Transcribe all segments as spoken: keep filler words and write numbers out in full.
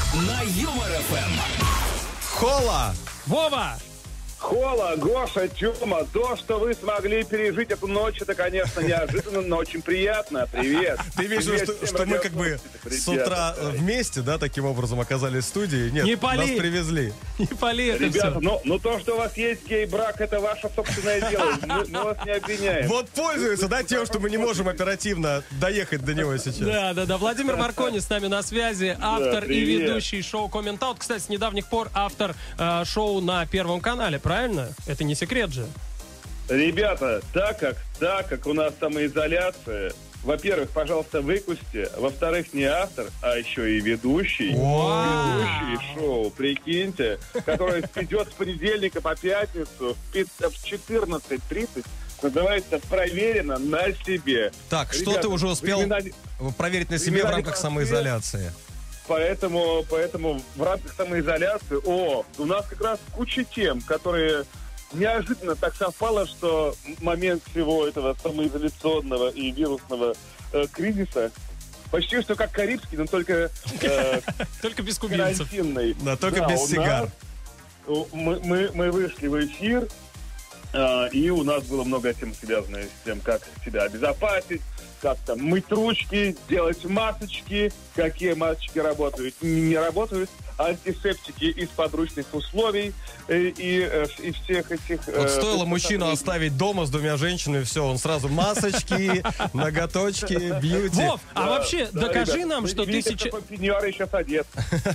на Юмор эф эм. Хола! Вова! Хола, Гоша, Тёма, то, что вы смогли пережить эту ночь, это, конечно, неожиданно, но очень приятно. Привет. Ты имеешь в виду, что, что мы как бы с утра вместе, да, таким образом оказались в студии? Нет, Не пали. нас привезли. Не пали это Ребята, все. ну, ну то, что у вас есть гей-брак, это ваше собственное дело. Мы, мы вас не обвиняем. Вот пользуются, да, тем, что мы не можем оперативно доехать до него сейчас. Да, да, да. Владимир Маркони с нами на связи, автор Да, и привет. ведущий шоу «Коммент Аут». Кстати, с недавних пор автор э, шоу на Первом канале, правильно? Это не секрет же. Ребята, так как, так как у нас самоизоляция, во-первых, пожалуйста, выкусьте. Во-вторых, не автор, а еще и ведущий. Вау. Ведущий шоу, прикиньте, который идет с понедельника по пятницу в пи- в четырнадцать тридцать. Называется «Проверено на себе». Так, что Ребята, ты уже успел времена- проверить на себе в времена рамках непростые. самоизоляции? Поэтому, поэтому в рамках самоизоляции, о, у нас как раз куча тем, которые неожиданно так совпало, что момент всего этого самоизоляционного и вирусного э, кризиса почти что как карибский, но только э, Только без кубинцев. карантинный. Да, только Да, без у сигар. нас- у- мы, мы, мы вышли в эфир, э, и у нас было много тем, связанных с тем, как себя обезопасить, как там мыть ручки, делать масочки, какие масочки работают, не работают, антисептики из подручных условий э, и, э, и всех этих... э, Вот стоило приспособлений. мужчину оставить дома с двумя женщинами, все, он сразу масочки, ноготочки, бьюти. Вов, а Да, вообще да, докажи ребят, нам, вы что ты видите, сейчас... какой пеньюар я сейчас одет.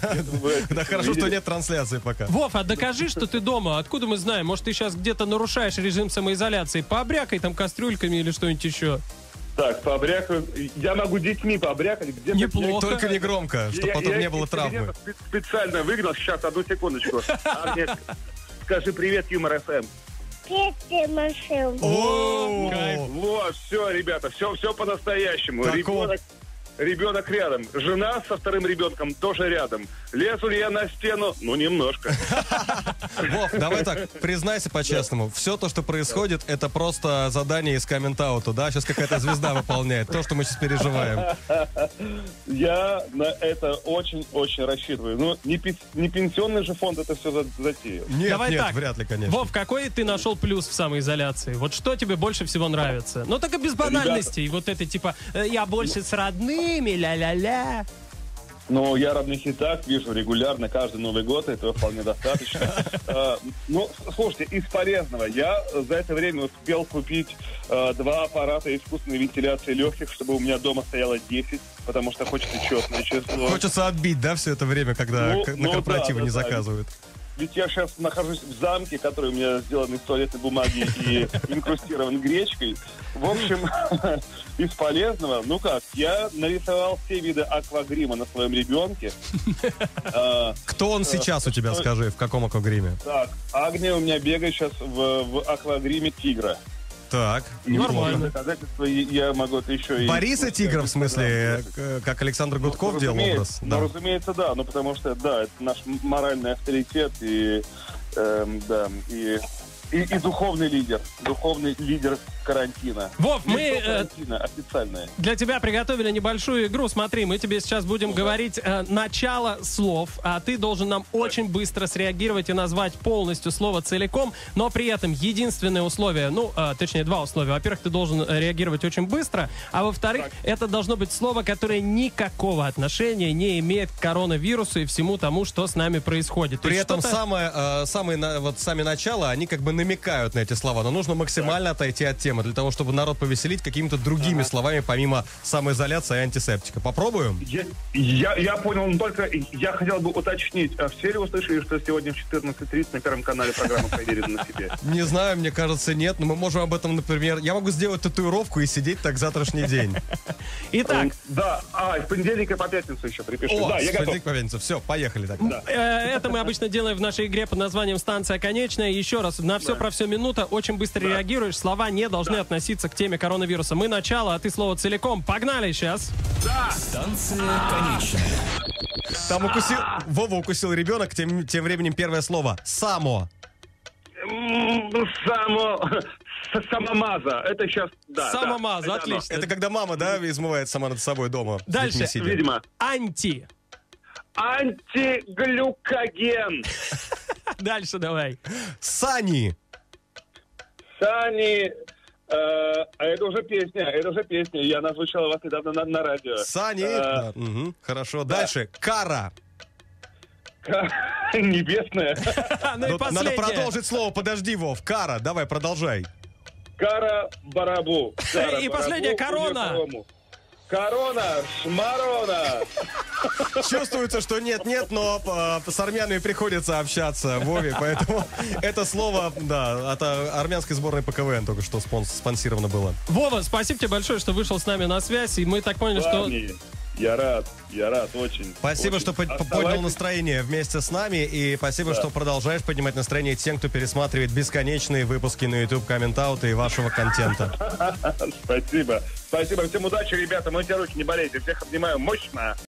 Да хорошо, что нет трансляции пока. Вов, а докажи, что ты дома. Откуда мы знаем? Может, ты сейчас где-то нарушаешь режим самоизоляции? Пообрякай там кастрюльками или что-нибудь еще. Так, пообрякаю. Я могу детьми пообрякать. Где-то Неплохо. Только не громко, чтобы Я- потом я не было из травмы. кабинета спе- специально выгнал. Сейчас, одну секундочку. Агния, скажи привет, Юмор эф эм. Песня машин. О, Кайф. Вот, все, ребята, все, все по-настоящему. Так Ребенок, ребенок рядом. Жена со вторым ребенком тоже рядом. Лезу ли я на стену? Ну, немножко. Вов, давай так, признайся по-честному. Все то, что происходит, это просто задание из коммент-аута, да? Сейчас какая-то звезда выполняет. То, что мы сейчас переживаем. Я на это очень-очень рассчитываю. Ну, не, пи- не пенсионный же фонд это все за- затеял. Нет, Давай нет, так. вряд ли, конечно. Вов, какой ты нашел плюс в самоизоляции? Вот что тебе больше всего нравится? Ну, только без банальностей. Вот это типа, э, я больше с родными, ля-ля-ля. Ну, я родных и так вижу регулярно, каждый Новый год, этого вполне достаточно. Э, Ну, слушайте, из полезного. Я за это время успел купить э, два аппарата искусственной вентиляции легких, чтобы у меня дома стояло десять, потому что хочется четное число. Хочется отбить, да, все это время, когда Ну, к- ну на корпоративы да, не да, да. заказывают. Ведь я сейчас нахожусь в замке, который у меня сделан из туалетной бумаги и инкрустирован гречкой. В общем, из полезного, ну как, я нарисовал все виды аквагрима на своем ребенке. А, Кто он сейчас у тебя, скажи, в каком аквагриме? Так, Агния у меня бегает сейчас в, в аквагриме тигра. Так, И Нормально. доказательства я могу это еще и... Бориса Тигра, в смысле, э, как Александр Гудков Ну, делал разумеется, образ? Ну, Да. разумеется, да. Ну, потому что, да, это наш моральный авторитет и, эм, да, и, и, и духовный лидер. Духовный лидер карантина. Вов, Не мы то э, карантина, официальное. для тебя приготовили небольшую игру. Смотри, мы тебе сейчас будем говорить э, начало слов, а ты должен нам очень быстро среагировать и назвать полностью слово целиком, но при этом единственное условие, ну, э, точнее, два условия. Во-первых, ты должен э, реагировать очень быстро, а во-вторых, это должно быть слово, которое никакого отношения не имеет к коронавирусу и всему тому, что с нами происходит. То При есть этом что-то- самое, э, самые, на- вот сами начала, они как бы намекают на эти слова, но нужно максимально отойти от темы, для того, чтобы народ повеселить какими-то другими словами, помимо самоизоляции и антисептика. Попробуем? Я, я, я понял, но только я хотел бы уточнить. А все ли услышали, что сегодня в четырнадцать тридцать на Первом канале программа «Проверено на себе»? Не знаю, мне кажется, нет, но мы можем об этом, например... Я могу сделать татуировку и сидеть так завтрашний день. Итак, Да, а, в понедельник и по пятницу еще припишу. О, Да, я с готов. понедельника по пятницу. Все, поехали тогда. э, это мы обычно делаем в нашей игре под названием «Станция конечная». Еще раз, на все про все минута, очень быстро реагируешь, слова не должны относиться к теме коронавируса. Мы начало, а ты слово целиком. Погнали сейчас. Станция конечная. Там укусил... Вова укусил ребенок, тем, тем временем первое слово. Само. М, Само... с- Самомаза. Это сейчас... Да, Самомаза, да, это оно. отлично. Это когда мама, да, измывает сама над собой дома. с Дальше. детьми сидя. Видимо. Анти. Антиглюкоген. Дальше давай. Сани. Сани. э, А это уже песня. Это уже песня. Я назвучала вас недавно на, на радио. Сани. Э, Да, мгм, Хорошо. Дальше. Кара. ка- Небесная. Ну и Ну, надо последнее. продолжить слово. Подожди, Вов. Кара. Давай, продолжай. Кара-барабу. И последняя, корона. Корона, шмарона. Чувствуется, что нет-нет, но э, с армянами приходится общаться, Вове, поэтому это слово, да, от э, армянской сборной по КВН только что спонс- спонсировано было. Вова, спасибо тебе большое, что вышел с нами на связь. И мы так поняли, что... Парни, я рад, я рад, очень. Спасибо, очень. что под- Оставайтесь- поднял настроение вместе с нами, и спасибо, что продолжаешь поднимать настроение тем, кто пересматривает бесконечные выпуски на YouTube, коммент-ауты и вашего контента. Спасибо. Спасибо. Всем удачи, ребята. Мойте руки, не болейте. Всех обнимаю мощно.